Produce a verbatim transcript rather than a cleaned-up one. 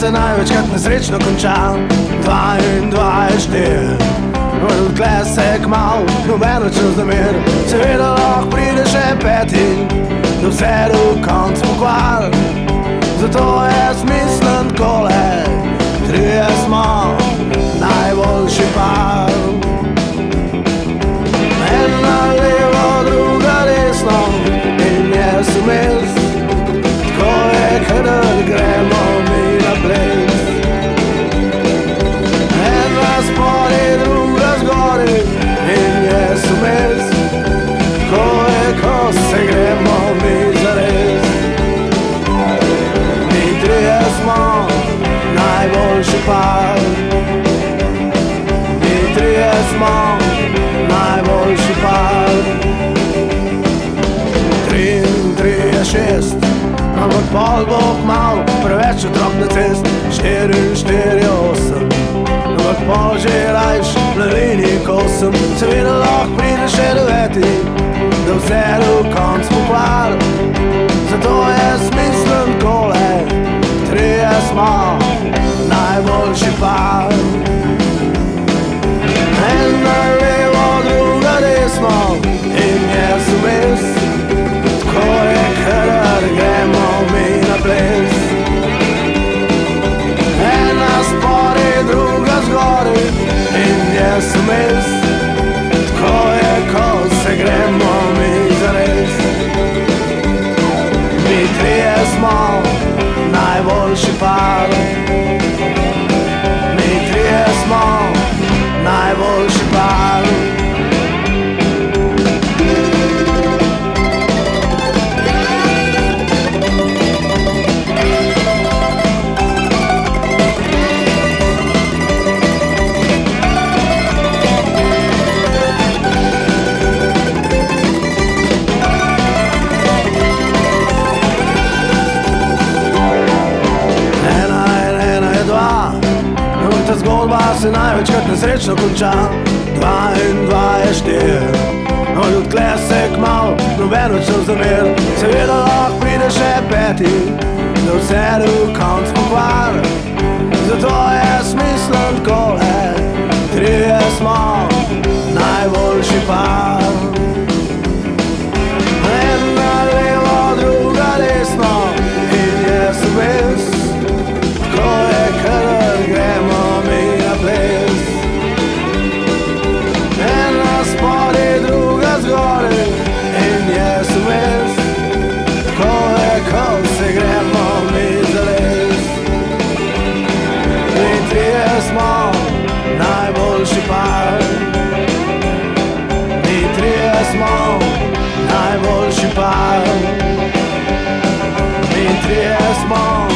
se največkrat nesrečno konča. Dva in dva je štiri, odkle se kmalu noben več razmer. Seveda lahko pride še peti, da vse do konc pokvar. Zato jaz mislim takole, trije smo najboljši par. Ena levo, druga desno in jaz vmes. Tako je, kadar gremo mi na ples. Ena spodaj, druga zgoraj in jaz vmes. Tako je, ko se gremo mi zares. Mi trije smo najboljši par. Mi trije smo najboljši par. Tri in tri je šest, ampak pol bo kmalu preveč otrok na cest. Štiri in štiri je osem, ampak pol že rajš na liniji kosem. Seveda lahko pride še deveti, da vse do konc pokvar. Zato jaz mislim takole, trije smo najboljši par. Ena levo, druga desno in jaz vmes. Tako je, kadar gremo mi na ples. Ena spodaj, druga zgoraj in jaz vmes. Tako je, ko se gremo mi zares. Mi trije smo najboljši par. Mi trije smo najboljši par. Ta zgodba se največkrat nesrečno konča. Dva in dva je štiri, odkle se kmalu noben več razmer. Seveda lahko pride še peti, da vse do konc pokvar. Zato jaz mislim takole, trije smo najboljši par. Ena levo, druga desno in jaz vmes. Tako je, kadar gremo mi na ples. Ena spodaj, druga zgoraj in jaz vmes. Tako je, ko se gremo mi zares. Mi trije smo najboljši par. Mi trije smo najboljši par. Mi trije smo